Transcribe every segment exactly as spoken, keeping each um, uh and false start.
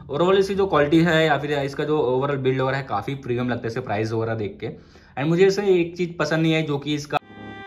Overall इसकी जो quality है या फिर इसका जो ओवरऑल बिल्ड वगैरह है काफ़ी प्रीमियम लगता है इसे प्राइस वगैरह देख के। एंड मुझे इसे एक चीज़ पसंद नहीं है जो कि इसका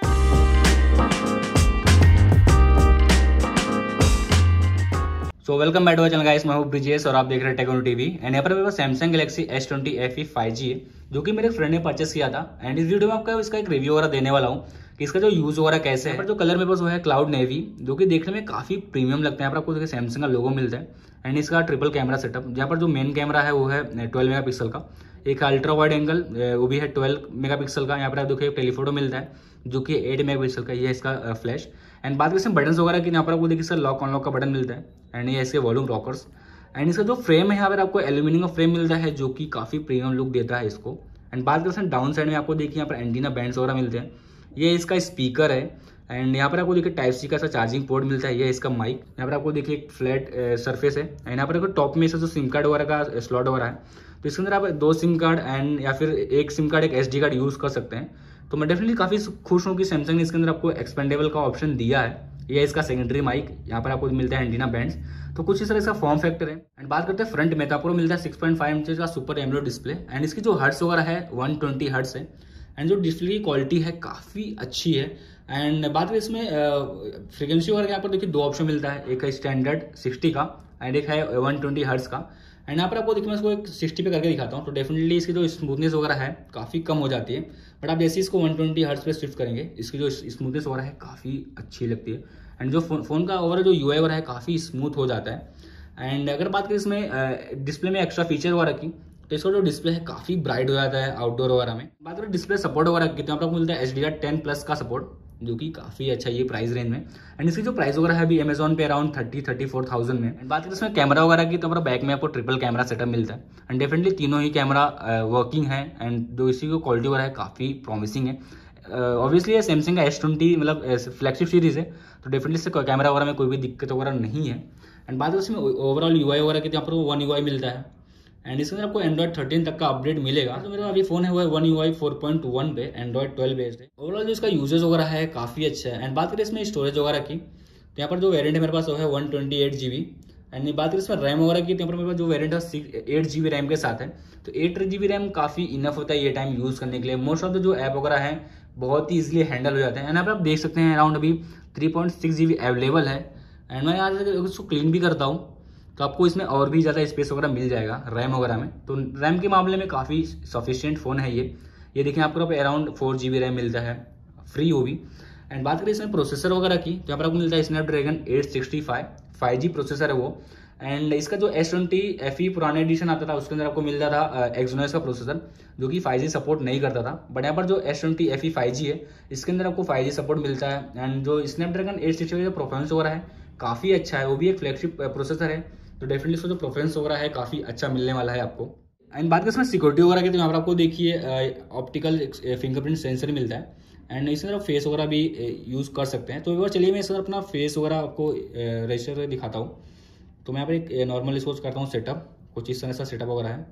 so welcome back to our channel guys, मैं हूं ब्रिजेश और आप देख रहे हैं टेक्नो टीवी। एंड यहाँ पर मेरे पास Samsung Galaxy S twenty F E five G है जो कि मेरे फ्रेंड ने परचेस किया था। एंड इस वीडियो में आपका इसका एक रिव्यू वगैरह देने वाला हूँ कि इसका जो यूज वगैरह कैसे है। पर जो कलर मेरे पास वो है क्लाउड नेवी, जो कि देखने में काफी प्रीमियम लगता है। यहाँ पर आपको देखिए सैमसंग का लोगो मिलता है एंड इसका ट्रिपल कैमरा सेटअप, जहाँ पर जो मेन कैमरा है वो है ट्वेल्व मेगा पिक्सल का, एक अल्ट्रा वाइड एंगल वो भी है ट्वेल्व मेगा पिक्सल का। यहाँ पर आप देखिए टेलीफोटो मिलता है जो कि एट मेगा पिक्सल का, ये है इसका फ्लैश। एंड बात करें बटन वगैरह की, यहाँ पर आपको देखिए सर लॉक अनलॉक का बटन मिलता है एंड ये इसके वॉल्यूम रॉकर्स। एंड इसका जो फ्रेम है यहाँ पर आपको एल्यूमिनियम का फ्रेम मिलता है जो कि काफी प्रीमियम लुक देता है इसको। एंड बात करते हैं डाउन साइड में, आपको देखिए यहाँ पर एंटीना बैंड्स वगैरह मिलते हैं, ये इसका स्पीकर है। एंड यहाँ पर आपको देखिए टाइप सी का चार्जिंग पोर्ट मिलता है, ये इसका माइक। यहाँ पर आपको देखिए एक फ्लैट सरफेस है एंड यहाँ पर आपको टॉप में इसका जो सिम कार्ड वगैरह का स्लॉट वगैरह है, तो इसके अंदर आप दो सिम कार्ड एंड या फिर एक सिम कार्ड एक एस डी कार्ड यूज कर सकते हैं। तो मैं डेफिनेटली काफी खुश हूँ कि सैमसंग ने इसके अंदर आपको एक्सपेंडेबल का ऑप्शन दिया है। ये इसका सेकेंडरी माइक, यहाँ पर आपको मिलता है एंटीना बैंड्स, तो कुछ इस तरह इसका फॉर्म फैक्टर है। एंड बात करते हैं फ्रंट में, तो आपको मिलता है सिक्स पॉइंट फाइव इंच का सुपर एमोलेड डिस्प्ले एंड इसकी जो हर्ट्स वगैरह है वन ट्वेंटी हर्ट्स है। एंड जो डिस्प्ले की क्वालिटी है काफी अच्छी है। एंड बात करें इसमें फ्रीक्वेंसी वगैरह, यहाँ पर देखिए दो ऑप्शन मिलता है, एक है स्टैंडर्ड सिक्सटी का एंड एक है वन ट्वेंटी हर्ट्स का। एंड यहाँ पर आपको देखिए मैं इसको एक सिक्सटी पे करके दिखाता हूँ, तो डेफिनेटली इसकी जो स्मूथनेस वगैरह है काफ़ी कम हो जाती है। बट आप जैसे इसको वन ट्वेंटी हर्ट्स पे शिफ्ट करेंगे, इसकी जो स्मूथनेस वगैरह है काफ़ी अच्छी लगती है। एंड जो फोन फोन का ओवरऑल जो यूआई वगैरह है काफ़ी स्मूथ हो जाता है। एंड अगर बात करें इसमें डिस्प्ले में एक्स्ट्रा फीचर वगैरह की, तो इसका जो डिस्प्ले है काफ़ी ब्राइट हो जाता है आउटडोर वगैरह में। बात करें डिस्प्ले सपोर्ट वगैरह की, तो यहाँ पर आपको मिलता है H D R ten plus का सपोर्ट, जो कि काफ़ी अच्छा है ये प्राइस रेंज में। एंड इसकी जो प्राइस वगैरह है अभी अमेजॉन पे around thirty thirty four thousand में। एंड बात करें इसमें कैमरा वगैरह की, तो हमारा बैक में आपको ट्रिपल कैमरा सेटअप मिलता है एंड डेफिनेटली तीनों ही कैमरा वर्किंग है। एंड जो इसकी जो क्वालिटी वगैरह है काफ़ी प्रॉमिसिंग है। ऑब्वियसली ये सैमसंग का एस ट्वेंटी मतलब फ्लैगशिप सीरीज है, तो डेफिनेटली इससे कैमरा वगैरह में कोई भी दिक्कत वगैरह नहीं है। एंड बात करें इसमें ओवरऑल यूआई वगैरह की, तो यहाँ पर वन यूआई मिलता है एंड इसके अंदर आपको एंड्रॉइड थर्टीन तक का अपडेट मिलेगा। तो मेरा अभी फोन है वो है one UI four point one पे, एंड्रॉइड ट्वेल्व बेस्ड है। ओवरऑल जो इसका यूजेस वगैरह है काफ़ी अच्छा है। एंड बात करें इसमें स्टोरेज वगैरह की, तो यहाँ पर जो वेरिएंट है मेरे पास वो है one twenty eight G B. And बात करें इसमें रैम वगैरह की, तो यहाँ पर मेरे पास जो वेरिएंट है एट जी बी रैम के साथ है, तो एट जी बी रैम काफ़ी इनफ होता है ये टाइम यूज़ करने के लिए। मोस्ट ऑफ द जो ऐप वगैरह है बहुत ही ईजिली हैंडल हो जाते हैं। यहाँ पर आप देख सकते हैं अराउंड अभी three point six G B available है। एंड मैं यहाँ से उसको क्लीन भी करता हूँ तो आपको इसमें और भी ज़्यादा स्पेस वगैरह मिल जाएगा रैम वगैरह में। तो रैम के मामले में काफ़ी सफिशिएंट फ़ोन है ये ये देखें आपको around four G B RAM मिलता है फ्री वो भी। एंड बात करें इसमें प्रोसेसर वगैरह की, तो यहाँ पर आपको मिलता है Snapdragon eight sixty five five G processor है वो। एंड इसका जो एस ट्वेंटी एफ ई पुराने एडिशन आता था उसके अंदर आपको मिलता था एक्सोनस का प्रोसेसर, जो कि फाइव जी सपोर्ट नहीं करता था। बट यहाँ पर जो S twenty F E five G है इसके अंदर आपको फाइव जी सपोर्ट मिलता है। एंड जो स्नैपड्रैगन एट सिक्सटी फाइव जो परफॉर्मेंस वगैरह है काफ़ी अच्छा है, वो भी एक फ्लैगशिप प्रोसेसर है, तो डेफिनेटली इसका जो प्रेफरेंस वगैरह है काफ़ी अच्छा मिलने वाला है आपको। एंड बात करें इसमें सिक्योरिटी वगैरह की, तो यहाँ पर आपको देखिए ऑप्टिकल फिंगरप्रिंट सेंसर मिलता है एंड इसके अंदर फेस वगैरह भी यूज़ कर सकते हैं। तो एक बार चलिए मैं इसके अंदर अपना फेस वगैरह आपको रजिस्टर दिखाता हूँ। तो मैं यहाँ पर एक नॉर्मल इसको करता हूँ सेटअप, कुछ इस तरह से सेटअप वगैरह है।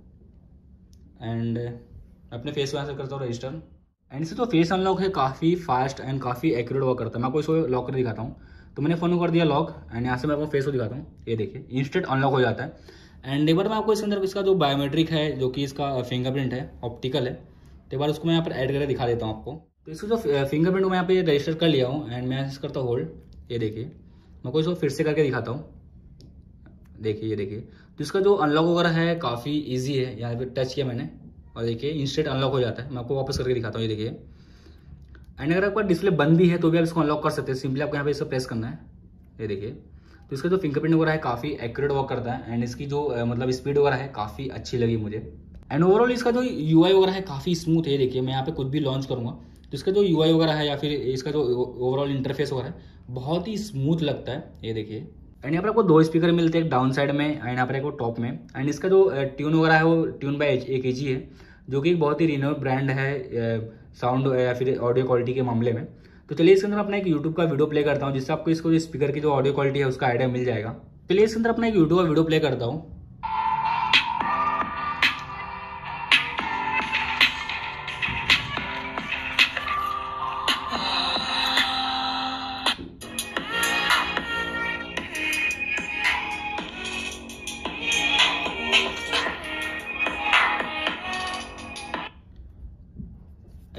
एंड अपने फेस वगैरह से करता हूँ रजिस्टर। एंड इससे तो फेस अनलॉक है काफ़ी फास्ट एंड काफ़ी एक्यूरेट वर्क करता है। मैं आपको इसको लॉक कर दिखाता हूँ। तो मैंने फ़ोन को कर दिया लॉक एंड यहाँ से मैं आपको फेस को दिखाता हूँ, ये देखिए इंस्टेंट अनलॉक हो जाता है। एंड एक बार मैं आपको इसके अंदर इसका जो बायोमेट्रिक है जो कि इसका फिंगरप्रिंट है ऑप्टिकल है, तो एक बार उसको मैं यहाँ पर ऐड करके दिखा देता हूँ आपको। तो इसको जो फिंगरप्रिंट को मैं यहाँ पे रजिस्टर कर लिया हूँ एंड मैं करता हूँ होल्ड, ये देखिए मैं आपको इसको फिर से करके दिखाता हूँ, देखिए ये देखिए। तो इसका जो अनलॉक वगैरह है काफ़ी ईजी है, यहाँ पर टच किया मैंने और देखिए इंस्टेंट अनलॉक हो जाता है। मैं आपको वापस करके दिखाता हूँ, ये देखिए। एंड अगर आपका डिस्प्ले बंद भी है तो भी आप इसको अनलॉक कर सकते हैं, सिंपली आपको यहाँ पे इसको प्रेस करना है, ये देखिए। तो इसका जो फिंगरप्रिंट वगैरह है काफ़ी एक्यूरेट वर्क करता है एंड इसकी जो uh, मतलब स्पीड वगैरह है काफ़ी अच्छी लगी मुझे। एंड ओवरऑल इसका जो यूआई वगैरह है काफ़ी स्मूथ है, ये देखिए मैं यहाँ पे कुछ भी लॉन्च करूँगा तो इसका जो यूआई वगैरह है या फिर इसका जो ओवरऑल इंटरफेस वगैरह है बहुत ही स्मूथ लगता है, ये देखिए। एंड यहाँ पर आपको दो स्पीकर मिलते हैं, एक डाउन साइड में एंड यहाँ पर एक टॉप में। एंड इसका जो ट्यून वगैरह है वो ट्यून बाय एक एजी है, जो कि एक बहुत ही रिनोड ब्रांड है साउंड या फिर ऑडियो क्वालिटी के मामले में। तो चलिए इसके अंदर अपना एक यूट्यूब का वीडियो प्ले करता हूँ जिससे आपको इसको जो स्पीकर की जो ऑडियो क्वालिटी है उसका आइडिया मिल जाएगा। चलिए इसके अंदर अपना एक यूट्यूब का वीडियो प्ले करता हूँ।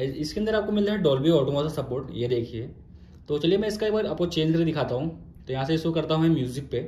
इसके अंदर आपको मिल रहा है डॉल्बी ऑटोमो का सपोर्ट, ये देखिए। तो चलिए मैं इसका एक बार आपको चेंज करके दिखाता हूँ। तो यहाँ से इसको करता हूँ मैं म्यूजिक पे।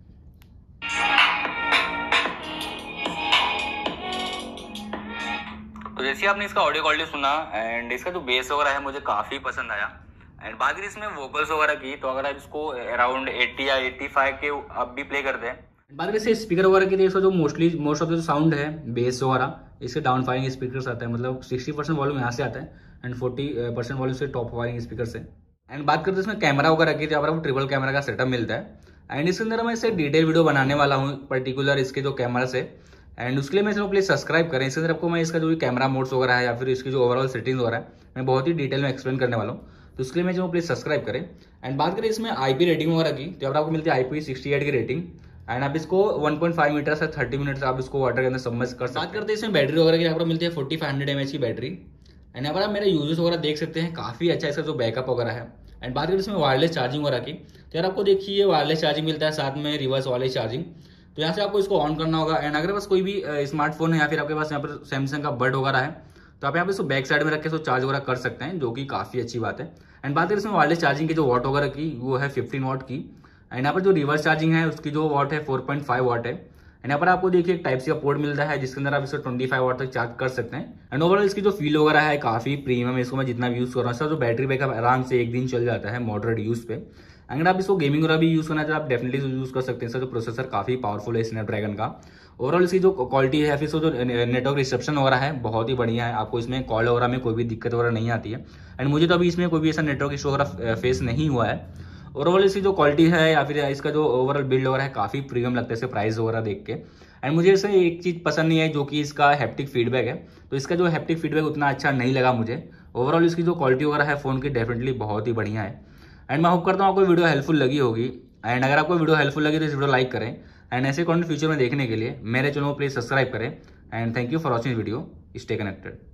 तो जैसे आपने इसका ऑडियो क्वालिटी सुना एंड इसका जो बेस वगैरह है मुझे काफी पसंद आया। एंड बात करें इसमें वोकल्स वगैरह की, तो अगर आप इसको अराउंड अस्सी या पचासी के आप भी प्ले करते हैं। बात करें इससे स्पीकर वगैरह की, तो इसका जो मोस्टली मोस्ट ऑफ द जो साउंड है बेस वगैरह, इसके डाउन फायरिंग स्पीकर आता है, मतलब सिक्सटी परसेंट वॉल्यूम यहाँ से आता है एंड फोर्टी परसेंट वॉल्यूम से टॉप फायरिंग स्पीकर से। एंड बात करते हैं इसमें कैमरा वगैरह की, जहाँ पर आपको ट्रिपल कैमरा का सेटअप मिलता है। एंड इसके अंदर मैं इसे डिटेल वीडियो बनाने वाला हूँ पर्टिकुलर इसके जो कैमरा से। एंड उसके लिए मैं चलो प्लीज सब्सक्राइब करें। इसके अंदर आपको मैं इसका जो कैमरा मोड्स वगैरह है या फिर इसकी जो ओवरऑल सेटिंग वगैरह है मैं बहुत ही डिटेल में एक्सप्लेन करने वाला हूँ। तो उसके लिए मैं जो प्लीज सब्सक्राइब करें। एंड बात करें इसमें आईपी रेटिंग वगैरह की, तो आपको मिलती है आईपी सिक्सटी एट की रेटिंग। एंड आप इसको वन पॉइंट फाइव मीटर से थर्टी मिनट आप इसको वाटर के अंदर सबमर्ज कर सकते हैं। बात करते हैं इसमें बैटरी वगैरह की, यहाँ पर मिलती है फोर्टी फाइव हंड्रेड एमएच की बैटरी। एंड यहाँ पर आप मेरे यूजेस वगैरह देख सकते हैं, काफी अच्छा इसका जो बैकअप वगैरह है। एंड बात करें इसमें वायरलेस चार्जिंग वगैरह की, तो यार आपको देखिए वायरलेस चार्जिंग मिलता है, साथ में रिवर्स वायरलेस चार्जिंग। तो यहाँ से आपको इसको ऑन करना होगा। एंड अगर बस कोई भी स्मार्टफोन है या फिर आपके पास यहाँ पर सैमसंग का बड वगैरह है, तो आप यहाँ पे इसको बैक साइड में रख के इसको चार्ज वगैरह कर सकते हैं, जो कि काफी अच्छी बात है। एंड बात करें इसमें वायरलेस चार्जिंग की जो वॉट वगैरह की, वो है फिफ्टीन वॉट की। एंड यहाँ पर जो रिवर्स चार्जिंग है उसकी जो वॉट है फोर पॉइंट फाइव वॉट है। एंड यहाँ पर आपको देखिए एक टाइप सी का पोर्ट मिलता है, जिसके अंदर आप इसको ट्वेंटी फाइव वॉट तक चार्ज कर सकते हैं। एंड ओवरऑल इसकी जो फील वगैरह है काफी प्रीमियम है। इसको मैं जितना भी यूज कर रहा हूँ, इसका जो बैटरी बैकअप आराम से एक दिन चल जाता है मॉडरेट यूज पे। अगर आप इसको गेमिंग वगैरह भी यूज करना चाहते हैं, आप डेफिनेटली यूज कर सकते हैं। इसका जो प्रोसेसर काफी पावरफुल है स्नैपड्रैगन का। ओवरऑल इसकी जो क्वालिटी है, फिर जो नेटवर्क रिसेप्शन वगैरह है बहुत ही बढ़िया है। आपको इसमें कॉल वगैरह में कोई भी दिक्कत वगैरह नहीं आती है। एंड मुझे तो अभी इसमें कोई भी ऐसा नेटवर्क इशू वगैरह फेस नहीं हुआ है। ओवरऑल इसकी जो क्वालिटी है या फिर इसका जो ओवरऑल बिल्ड वगैरह है काफी प्रीमियम लगता है इसके प्राइस वगैरह देख के। एंड मुझे इसमें एक चीज पसंद नहीं है, जो कि इसका हैप्टिक फीडबैक है। तो इसका जो हैप्टिक फीडबैक उतना अच्छा नहीं लगा मुझे। ओवरऑल इसकी जो क्वालिटी वगैरह है फोन की डेफिनेटली बहुत ही बढ़िया है। एंड मैं होप करता हूँ आपको वीडियो हेल्पफुल लगी होगी। एंड अगर आपको वीडियो हेल्पफुल लगी तो इस वीडियो लाइक करें। एंड ऐसे कंटेंट फ्यूचर में देखने के लिए मेरे चैनल को प्लीज सब्सक्राइब करें। And thank you for watching video. Stay connected.